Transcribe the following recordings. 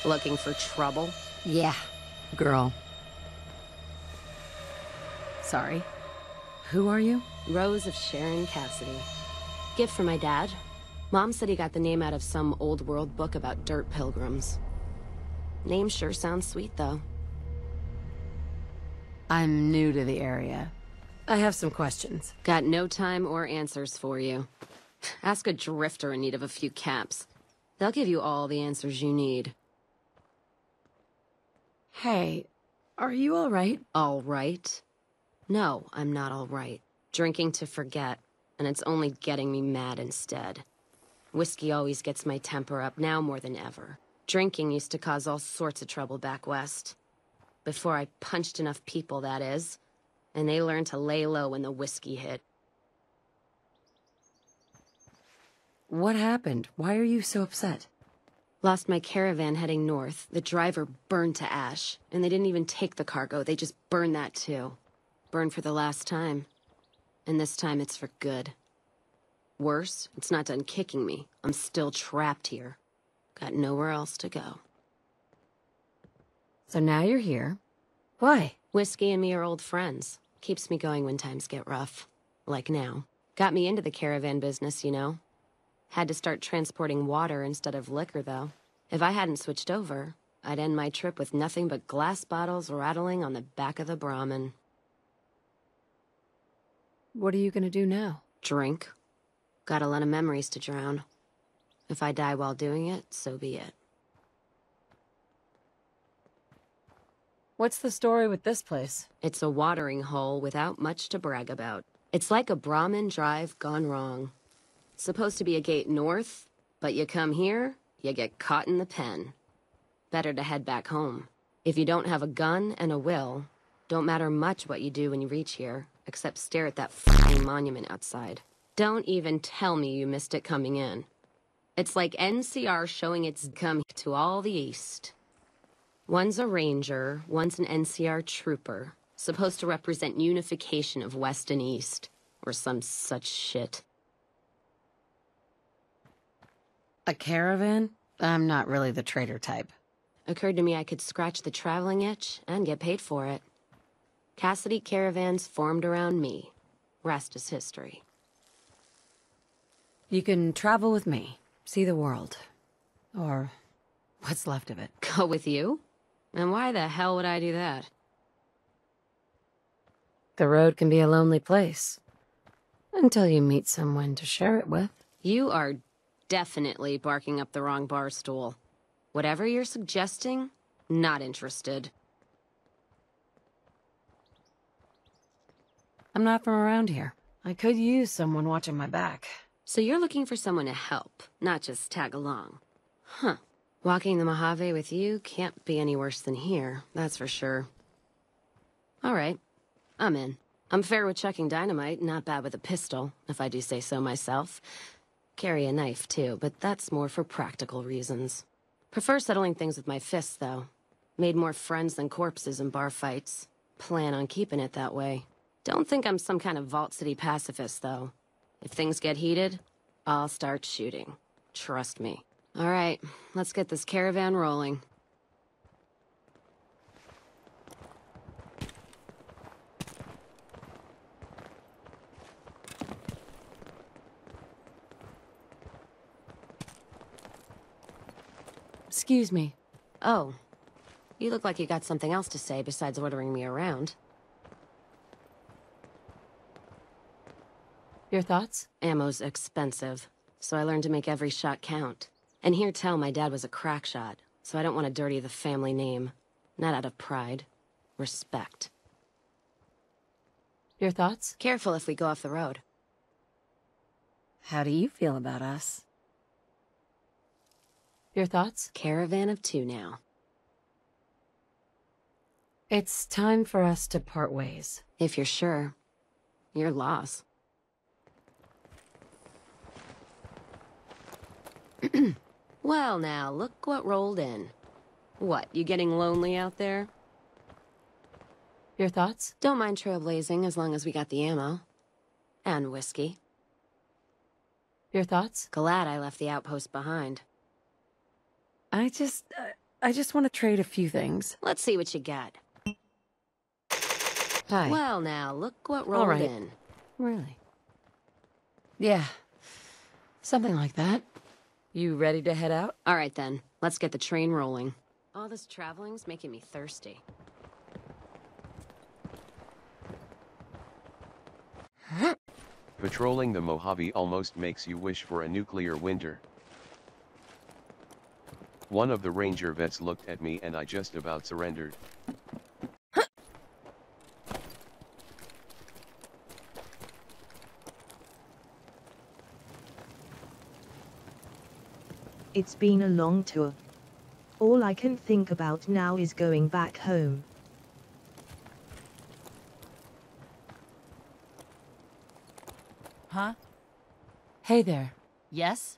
Looking for trouble? Yeah, girl. Sorry. Who are you? Rose of Sharon Cassidy. Gift from my dad. Mom said he got the name out of some old world book about dirt pilgrims. Name sure sounds sweet, though. I'm new to the area. I have some questions. Got no time or answers for you. Ask a drifter in need of a few caps. They'll give you all the answers you need. Hey, are you all right? All right? No, I'm not all right. Drinking to forget, and it's only getting me mad instead. Whiskey always gets my temper up, now more than ever. Drinking used to cause all sorts of trouble back west. Before I punched enough people, that is. And they learned to lay low when the whiskey hit. What happened? Why are you so upset? Lost my caravan heading north. The driver burned to ash. And they didn't even take the cargo, they just burned that too. Burned for the last time. And this time it's for good. Worse, it's not done kicking me. I'm still trapped here. Got nowhere else to go. So now you're here. Why? Whiskey and me are old friends. Keeps me going when times get rough. Like now. Got me into the caravan business, you know. Had to start transporting water instead of liquor, though. If I hadn't switched over, I'd end my trip with nothing but glass bottles rattling on the back of the Brahmin. What are you gonna do now? Drink. Got a lot of memories to drown. If I die while doing it, so be it. What's the story with this place? It's a watering hole without much to brag about. It's like a Brahmin drive gone wrong. Supposed to be a gate north, but you come here, you get caught in the pen. Better to head back home. If you don't have a gun and a will, don't matter much what you do when you reach here, except stare at that f***ing monument outside. Don't even tell me you missed it coming in. It's like NCR showing its come to all the east. One's a ranger, one's an NCR trooper, supposed to represent unification of west and east, or some such shit. A caravan? I'm not really the trader type. Occurred to me I could scratch the traveling itch and get paid for it. Cassidy caravans formed around me. Rest is history. You can travel with me, see the world. Or what's left of it. Go with you? And why the hell would I do that? The road can be a lonely place. Until you meet someone to share it with. You are definitely barking up the wrong bar stool. Whatever you're suggesting, not interested. I'm not from around here. I could use someone watching my back. So you're looking for someone to help, not just tag along. Huh. Walking the Mojave with you can't be any worse than here, that's for sure. All right, I'm in. I'm fair with chucking dynamite, not bad with a pistol, if I do say so myself. Carry a knife, too, but that's more for practical reasons. Prefer settling things with my fists, though. Made more friends than corpses in bar fights. Plan on keeping it that way. Don't think I'm some kind of Vault City pacifist, though. If things get heated, I'll start shooting. Trust me. All right, let's get this caravan rolling. Excuse me. Oh, you look like you got something else to say besides ordering me around. Your thoughts? Ammo's expensive, so I learned to make every shot count. And hear tell my dad was a crack shot, so I don't want to dirty the family name. Not out of pride. Respect. Your thoughts? Careful if we go off the road. How do you feel about us? Your thoughts? Caravan of two now. It's time for us to part ways. If you're sure. Your loss. Well now, look what rolled in. What, you getting lonely out there? Your thoughts? Don't mind trailblazing as long as we got the ammo. And whiskey. Your thoughts? Glad I left the outpost behind. I I just want to trade a few things. Let's see what you got. Hi. Well, now, look what rolled right. in. Really? Yeah. Something like that. You ready to head out? All right, then. Let's get the train rolling. All this traveling's making me thirsty. Patrolling the Mojave almost makes you wish for a nuclear winter. One of the ranger vets looked at me and I just about surrendered. It's been a long tour. All I can think about now is going back home. Huh? Hey there. Yes?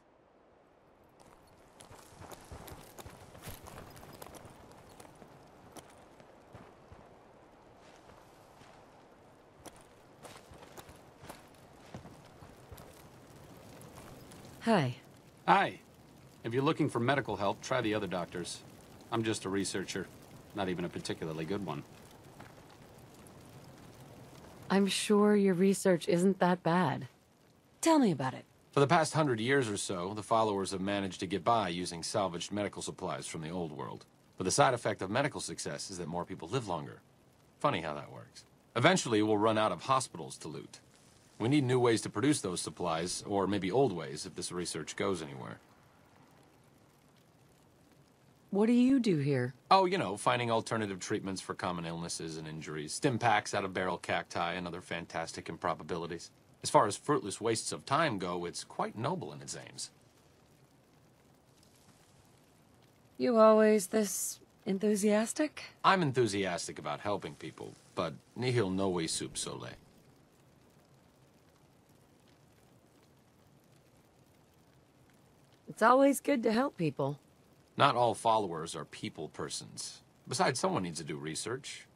Hi. Hi. If you're looking for medical help, try the other doctors. I'm just a researcher, not even a particularly good one. I'm sure your research isn't that bad. Tell me about it. For the past 100 years or so, the followers have managed to get by using salvaged medical supplies from the old world. But the side effect of medical success is that more people live longer. Funny how that works. Eventually, we'll run out of hospitals to loot. We need new ways to produce those supplies, or maybe old ways if this research goes anywhere. What do you do here? Oh, you know, finding alternative treatments for common illnesses and injuries, stim packs out of barrel cacti, and other fantastic improbabilities. As far as fruitless wastes of time go, it's quite noble in its aims. You always this enthusiastic? I'm enthusiastic about helping people, but nihil novi sub sole. It's always good to help people. Not all followers are people persons. Besides, someone needs to do research.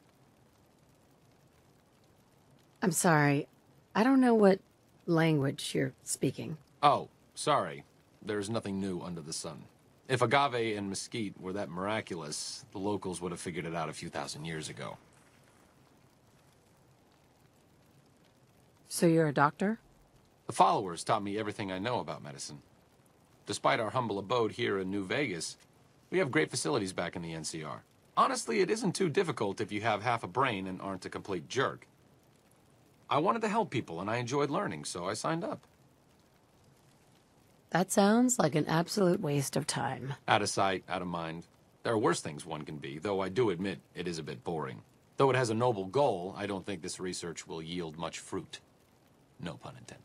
I'm sorry. I don't know what language you're speaking. Oh, sorry. There's nothing new under the sun. If agave and mesquite were that miraculous, the locals would have figured it out a few thousand years ago. So you're a doctor? The followers taught me everything I know about medicine. Despite our humble abode here in New Vegas, we have great facilities back in the NCR. Honestly, it isn't too difficult if you have half a brain and aren't a complete jerk. I wanted to help people, and I enjoyed learning, so I signed up. That sounds like an absolute waste of time. Out of sight, out of mind. There are worse things one can be, though I do admit it is a bit boring. Though it has a noble goal, I don't think this research will yield much fruit. No pun intended.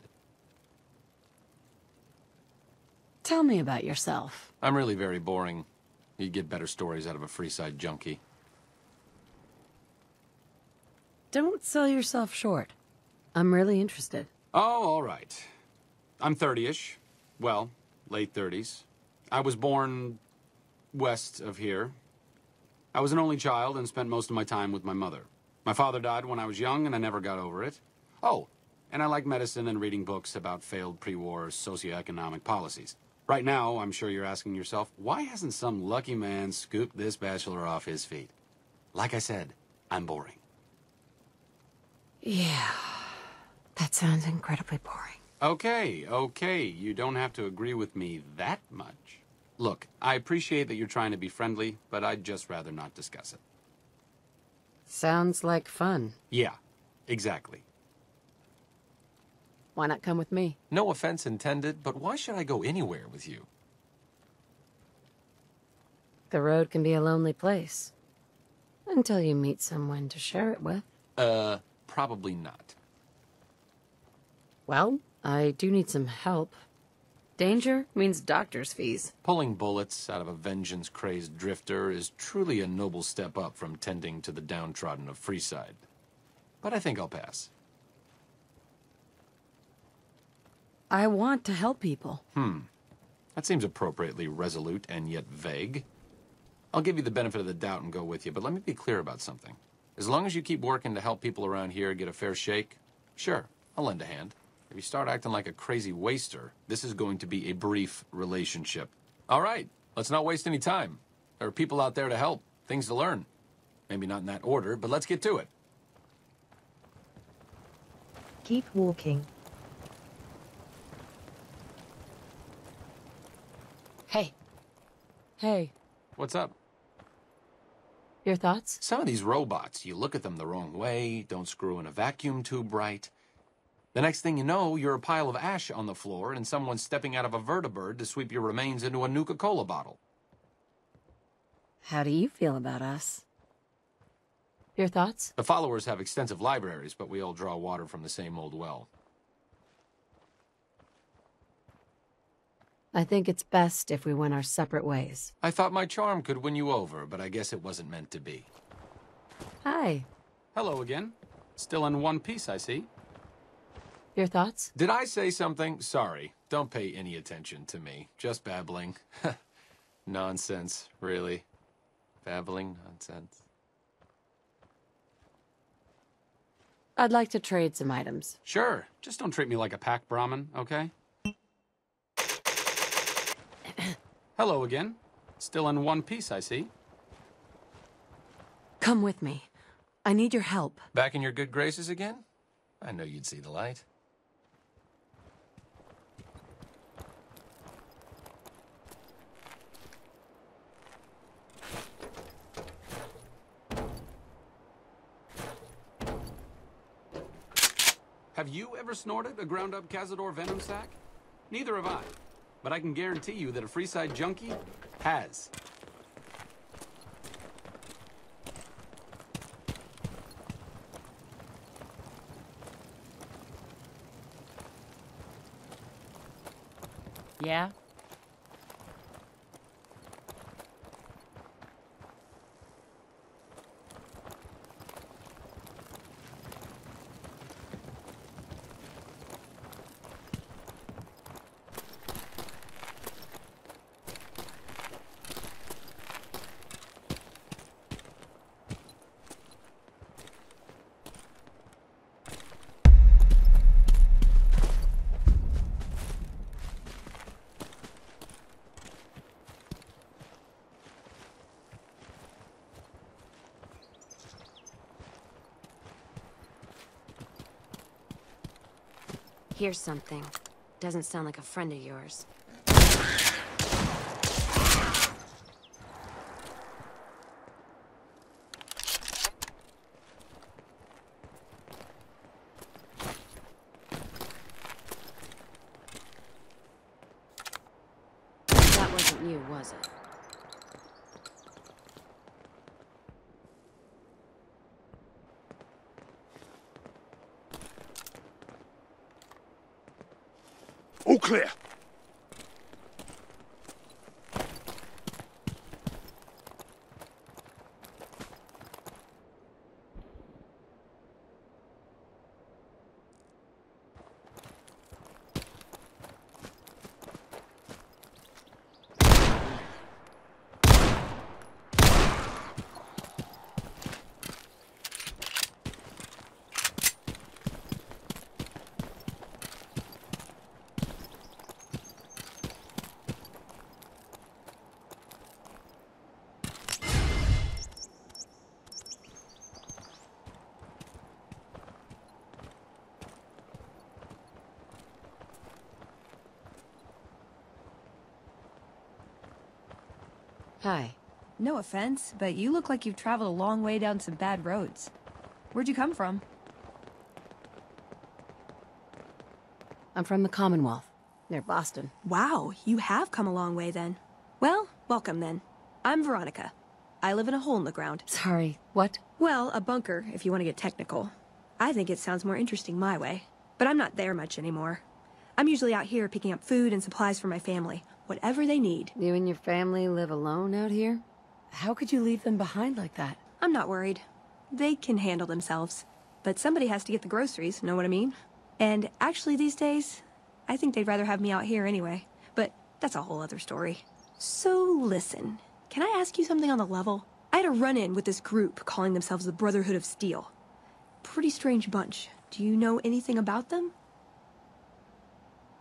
Tell me about yourself. I'm really very boring. You'd get better stories out of a Freeside junkie. Don't sell yourself short. I'm really interested. Oh, all right. I'm 30-ish. Well, late 30s. I was born west of here. I was an only child and spent most of my time with my mother. My father died when I was young, and I never got over it. Oh, and I like medicine and reading books about failed pre-war socioeconomic policies. Right now, I'm sure you're asking yourself, why hasn't some lucky man scooped this bachelor off his feet? Like I said, I'm boring. Yeah, that sounds incredibly boring. Okay, you don't have to agree with me that much. Look, I appreciate that you're trying to be friendly, but I'd just rather not discuss it. Sounds like fun. Yeah, exactly. Why not come with me? No offense intended, but why should I go anywhere with you? The road can be a lonely place. Until you meet someone to share it with. Probably not. Well, I do need some help. Danger means doctor's fees. Pulling bullets out of a vengeance-crazed drifter is truly a noble step up from tending to the downtrodden of Freeside. But I think I'll pass. I want to help people. That seems appropriately resolute and yet vague. I'll give you the benefit of the doubt and go with you, but let me be clear about something. As long as you keep working to help people around here get a fair shake, sure, I'll lend a hand. If you start acting like a crazy waster, this is going to be a brief relationship. All right, let's not waste any time. There are people out there to help, things to learn. Maybe not in that order, but let's get to it. Keep walking. Hey. Hey. What's up? Your thoughts? Some of these robots, you look at them the wrong way, don't screw in a vacuum tube right. The next thing you know, you're a pile of ash on the floor and someone's stepping out of a vertibird to sweep your remains into a Nuka-Cola bottle. How do you feel about us? Your thoughts? The followers have extensive libraries, but we all draw water from the same old well. I think it's best if we went our separate ways. I thought my charm could win you over, but I guess it wasn't meant to be. Hi. Hello again. Still in one piece, I see. Your thoughts? Did I say something? Sorry. Don't pay any attention to me. Just babbling. Nonsense, really. Babbling nonsense. I'd like to trade some items. Sure. Just don't treat me like a pack Brahmin, okay? Hello again. Still in one piece, I see. Come with me. I need your help. Back in your good graces again? I know you'd see the light. Have you ever snorted a ground-up Cazador venom sac? Neither have I. But I can guarantee you that a Freeside junkie has. Yeah? Here's something. Doesn't sound like a friend of yours. That wasn't you, was it? All clear. Hi. No offense, but you look like you've traveled a long way down some bad roads. Where'd you come from? I'm from the Commonwealth, near Boston. Wow, you have come a long way then. Well, welcome then. I'm Veronica. I live in a hole in the ground. Sorry, what? Well, a bunker, if you want to get technical. I think it sounds more interesting my way. But I'm not there much anymore. I'm usually out here picking up food and supplies for my family. Whatever they need. You and your family live alone out here? How could you leave them behind like that? I'm not worried. They can handle themselves. But somebody has to get the groceries, know what I mean? And actually these days, I think they'd rather have me out here anyway. But that's a whole other story. So listen, can I ask you something on the level? I had a run-in with this group calling themselves the Brotherhood of Steel. Pretty strange bunch. Do you know anything about them?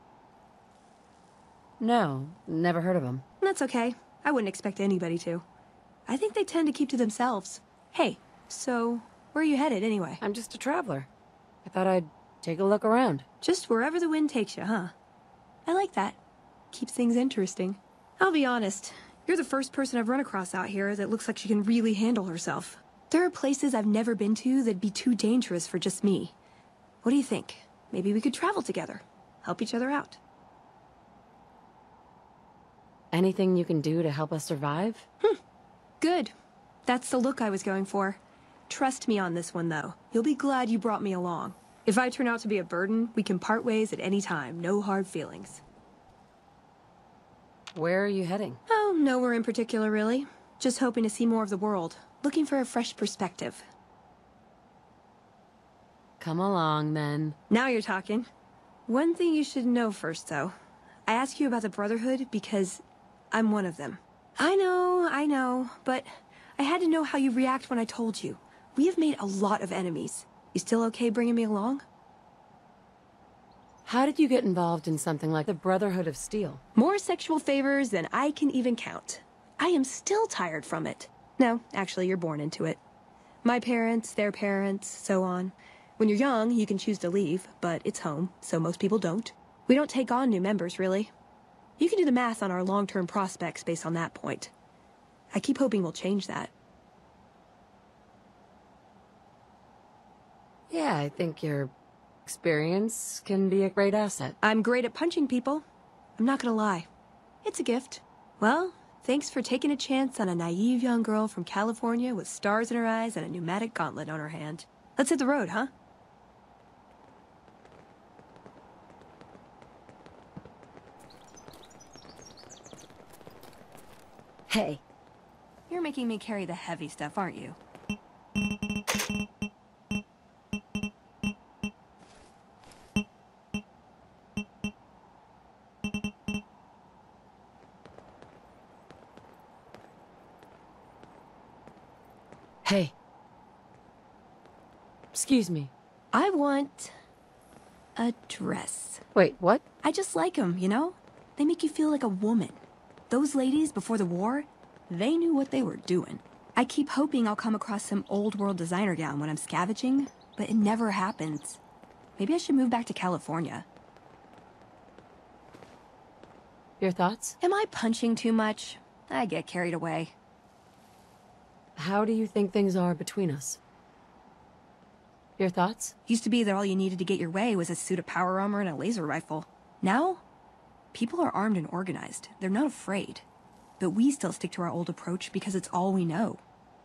No, never heard of them. That's okay. I wouldn't expect anybody to. I think they tend to keep to themselves. Hey, so where are you headed anyway? I'm just a traveler. I thought I'd take a look around. Just wherever the wind takes you, huh? I like that. Keeps things interesting. I'll be honest, you're the first person I've run across out here that looks like she can really handle herself. There are places I've never been to that'd be too dangerous for just me. What do you think? Maybe we could travel together. Help each other out. Anything you can do to help us survive? Good. That's the look I was going for. Trust me on this one, though. You'll be glad you brought me along. If I turn out to be a burden, we can part ways at any time. No hard feelings. Where are you heading? Oh, nowhere in particular, really. Just hoping to see more of the world. Looking for a fresh perspective. Come along, then. Now you're talking. One thing you should know first, though. I ask you about the Brotherhood because I'm one of them. I know, but I had to know how you react when I told you. We have made a lot of enemies. You still okay bringing me along? How did you get involved in something like the Brotherhood of Steel? More sexual favors than I can even count. I am still tired from it. No, actually, you're born into it. My parents, their parents, so on. When you're young, you can choose to leave, but it's home, so most people don't. We don't take on new members, really. You can do the math on our long-term prospects based on that point. I keep hoping we'll change that. Yeah, I think your experience can be a great asset. I'm great at punching people. I'm not gonna lie. It's a gift. Well, thanks for taking a chance on a naive young girl from California with stars in her eyes and a pneumatic gauntlet on her hand. Let's hit the road, huh? Hey. You're making me carry the heavy stuff, aren't you? Hey. Excuse me. I want a dress. Wait, what? I just like them, you know? They make you feel like a woman. Those ladies before the war, they knew what they were doing. I keep hoping I'll come across some old world designer gown when I'm scavenging, but it never happens. Maybe I should move back to California. Your thoughts? Am I punching too much? I get carried away. How do you think things are between us? Your thoughts? Used to be that all you needed to get your way was a suit of power armor and a laser rifle. Now, people are armed and organized. They're not afraid. But we still stick to our old approach because it's all we know.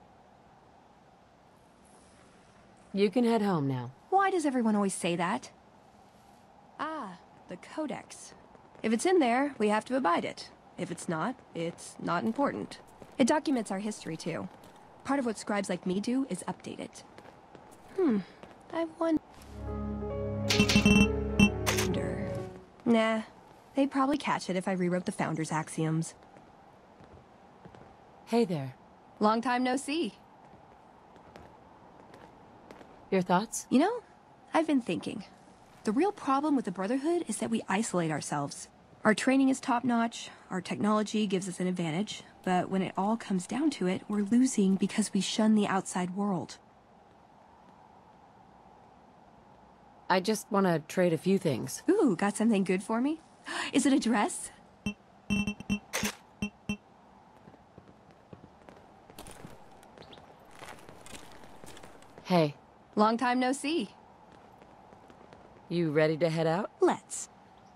You can head home now. Why does everyone always say that? Ah, the Codex. If it's in there, we have to abide it. If it's not important. It documents our history, too. Part of what scribes like me do is update it. I wonder... Nah, they'd probably catch it if I rewrote the Founder's axioms. Hey there. Long time no see. Your thoughts? You know, I've been thinking. The real problem with the Brotherhood is that we isolate ourselves. Our training is top-notch, our technology gives us an advantage, but when it all comes down to it, we're losing because we shun the outside world. I just want to trade a few things. Ooh, got something good for me? Is it a dress? Hey, Long time no see. you ready to head out? Let's.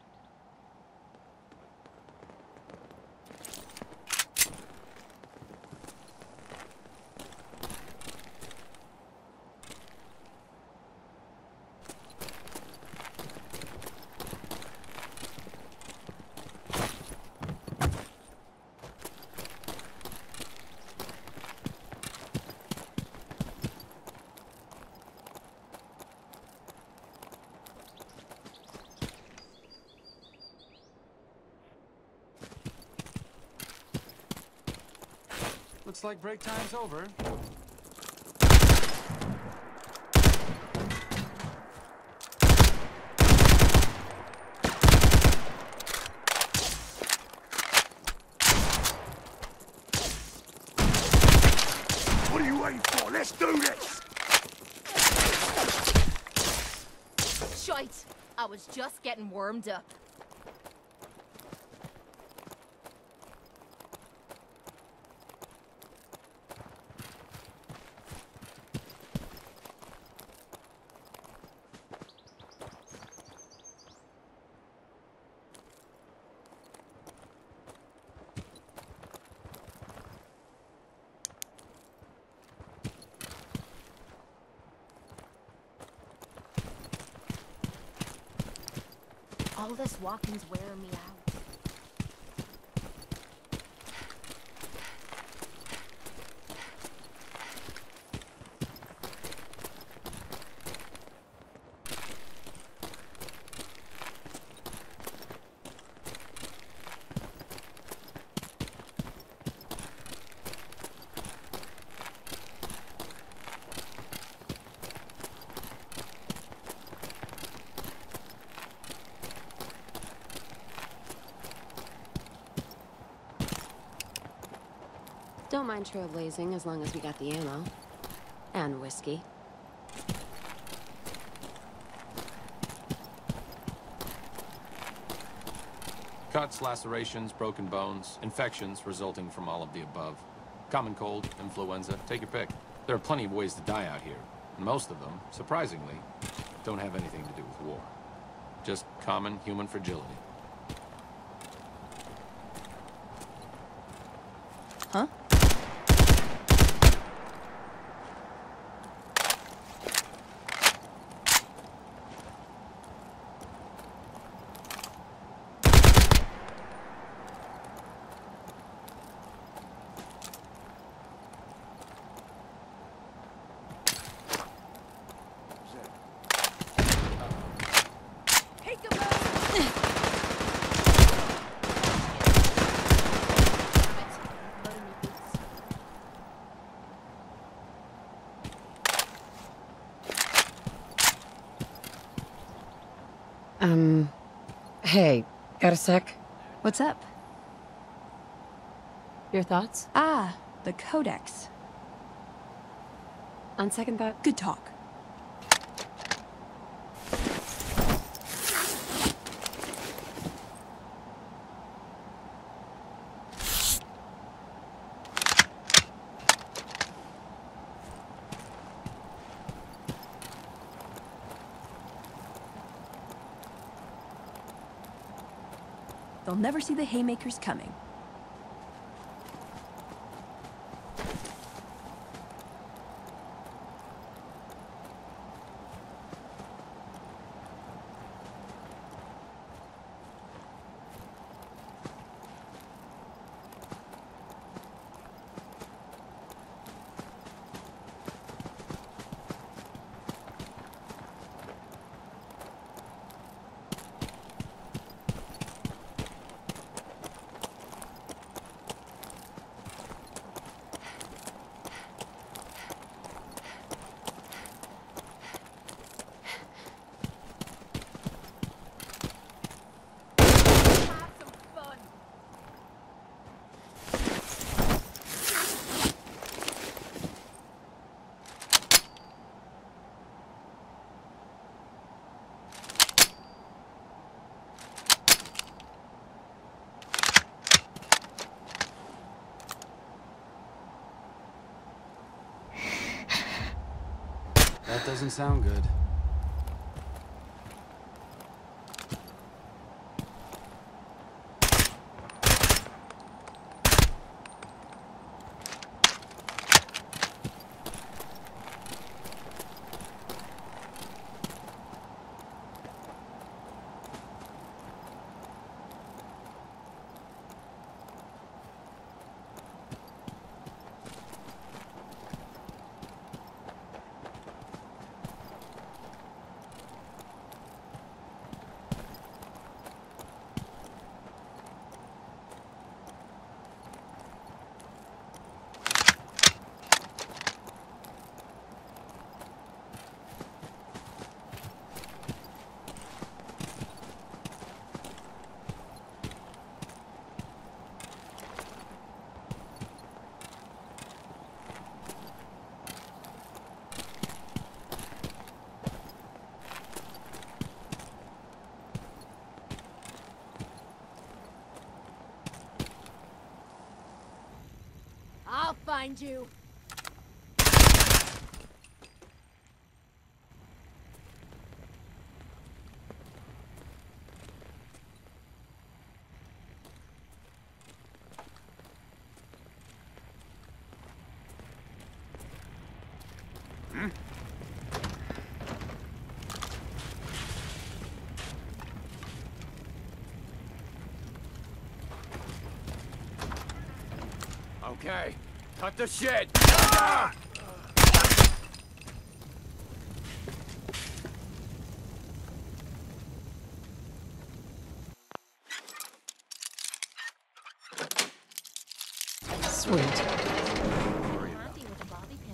Looks like break time's over. right. I was just getting warmed up. All this walking's wearing me out. Don't mind trailblazing as long as we got the ammo. And whiskey. Cuts, lacerations, broken bones, infections resulting from all of the above. Common cold, influenza, take your pick. There are plenty of ways to die out here, and most of them, surprisingly, don't have anything to do with war. Just common human fragility. Huh? Hey, got a sec? What's up? Your thoughts? Ah, the Codex. On second thought? Good talk. They'll never see the haymakers coming. That doesn't sound good. find you. Okay, cut the shit! Sweet. Happy with a bobby pin.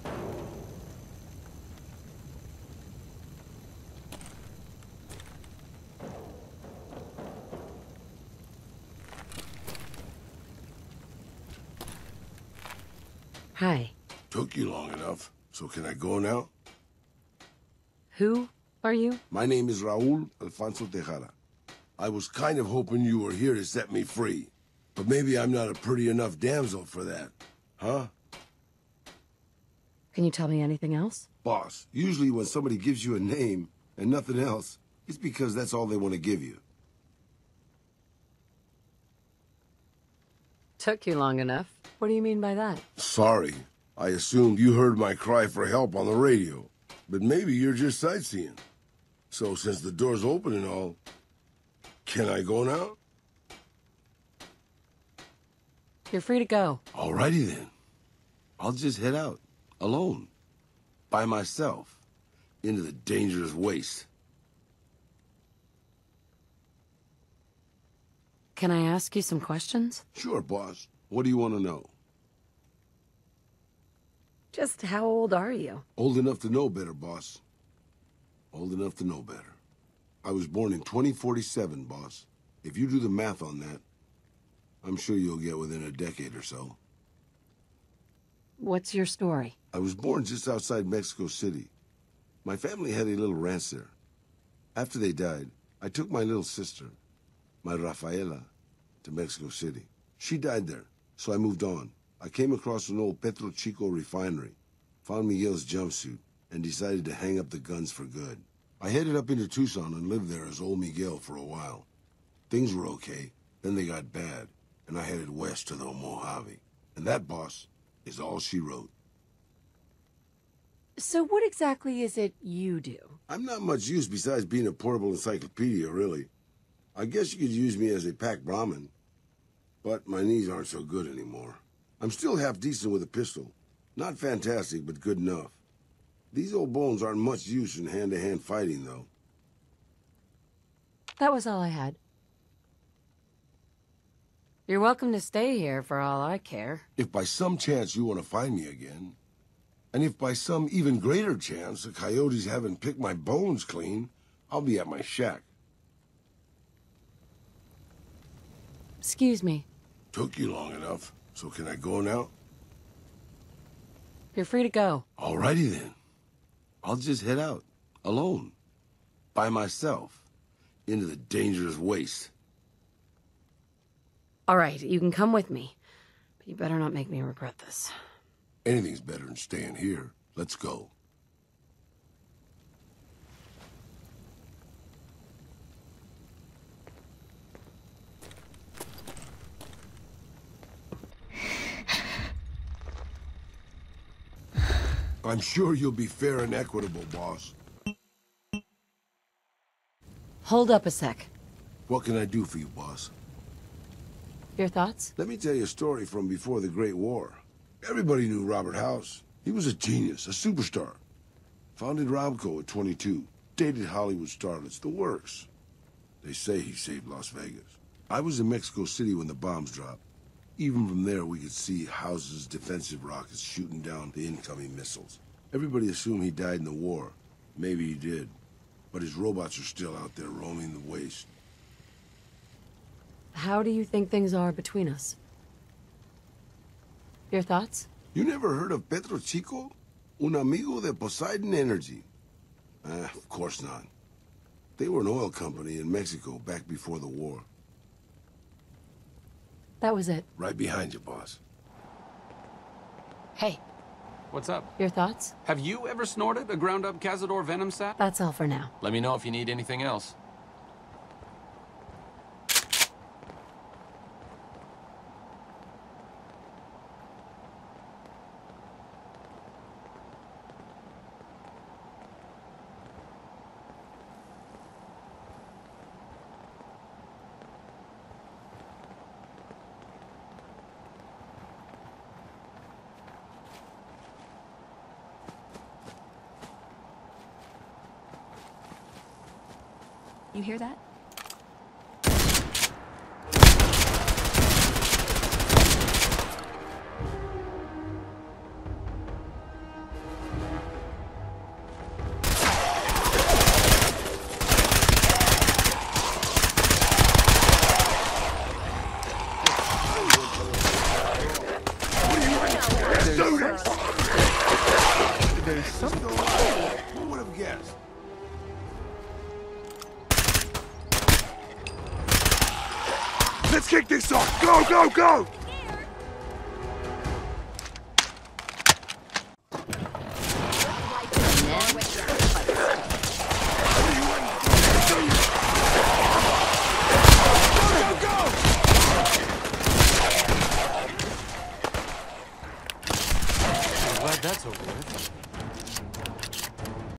Hi. Took you long enough, so can I go now? Who are you? My name is Raul Alfonso Tejada. I was kind of hoping you were here to set me free. But maybe I'm not a pretty enough damsel for that. Huh? Can you tell me anything else? Boss, usually when somebody gives you a name and nothing else, it's because that's all they want to give you. Took you long enough. What do you mean by that? Sorry. I assumed you heard my cry for help on the radio. But maybe you're just sightseeing. So since the door's open and all, can I go now? You're free to go. Alrighty then. I'll just head out. Alone. By myself. Into the dangerous waste. Can I ask you some questions? Sure, boss. What do you want to know? Just how old are you? Old enough to know better, boss. Old enough to know better. I was born in 2047, boss. If you do the math on that, I'm sure you'll get within a decade or so. What's your story? I was born just outside Mexico City. My family had a little ranch there. After they died, I took my little sister, my Rafaela, to Mexico City. She died there, so I moved on. I came across an old Petro Chico refinery, found Miguel's jumpsuit, and decided to hang up the guns for good. I headed up into Tucson and lived there as old Miguel for a while. Things were okay, then they got bad, and I headed west to the Mojave. And that, boss, is all she wrote. So what exactly is it you do? I'm not much use besides being a portable encyclopedia, really. I guess you could use me as a pack Brahmin. But my knees aren't so good anymore. I'm still half decent with a pistol. Not fantastic, but good enough. These old bones aren't much use in hand-to-hand fighting, though. That was all I had. You're welcome to stay here for all I care. If by some chance you want to find me again, and if by some even greater chance the coyotes haven't picked my bones clean, I'll be at my shack. Excuse me. Took you long enough, so can I go now? You're free to go. Alrighty then. I'll just head out, alone, by myself, into the dangerous waste. All right, you can come with me. But you better not make me regret this. Anything's better than staying here. Let's go. I'm sure you'll be fair and equitable, boss. Hold up a sec. What can I do for you, boss? Your thoughts? Let me tell you a story from before the Great War. Everybody knew Robert House. He was a genius, a superstar. Founded Robco at 22. Dated Hollywood starlets, the works. They say he saved Las Vegas. I was in Mexico City when the bombs dropped. Even from there, we could see House's defensive rockets shooting down the incoming missiles. Everybody assumed he died in the war. Maybe he did. But his robots are still out there roaming the waste. How do you think things are between us? Your thoughts? You never heard of Petro Chico? Un amigo de Poseidon Energy. Of course not. They were an oil company in Mexico back before the war. That was it. Right behind you, boss. What's up? Your thoughts? Have you ever snorted a ground-up Cazador venom sap? That's all for now. Let me know if you need anything else. You hear that? There's something. Who would have guessed? Let's kick this off! Go, go, go!